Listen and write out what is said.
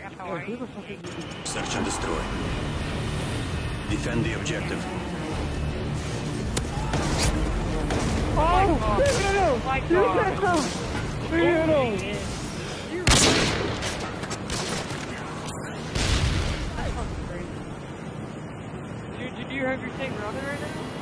Search and destroy. Defend the objective. Oh! Oh my God! Dude, did you have your thing running right now?